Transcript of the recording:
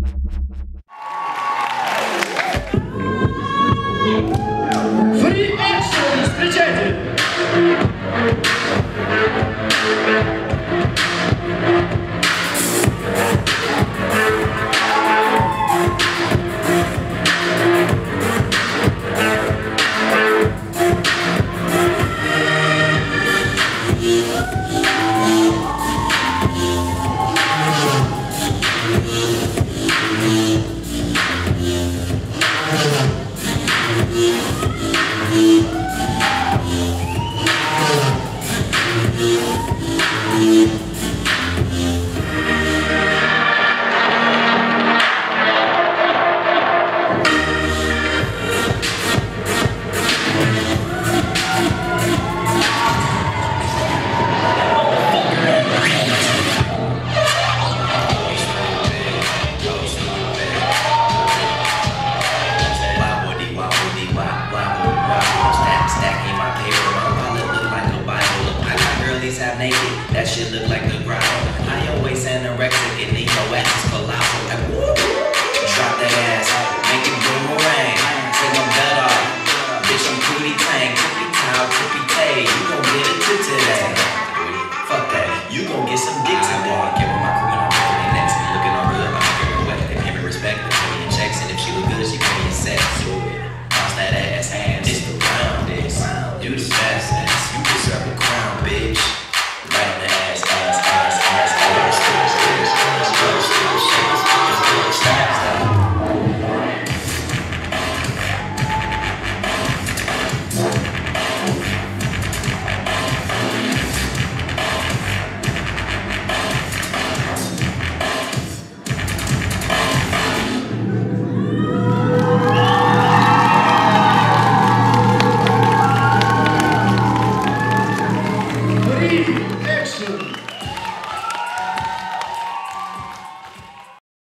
Free action! Встречайте! Naked, that shit look like a grotto. I always anorexic and need no ass colossal. Like woo, drop that ass, make it boomerang. Take my belt off, bitch I'm Cootie Tang, Cootie Towel, Cootie Tay. You gon' get a tit today. Fuck that, you gon' get some dick today. Give her my crew and I'm looking at next. Looking all good, I'm making her wet. They pay me respect, they pay me in checks, and if she look good, she pay me in sex. Bounce that ass, hands, it's the round, this. Do the fast ass, you deserve a crown, bitch. Free action!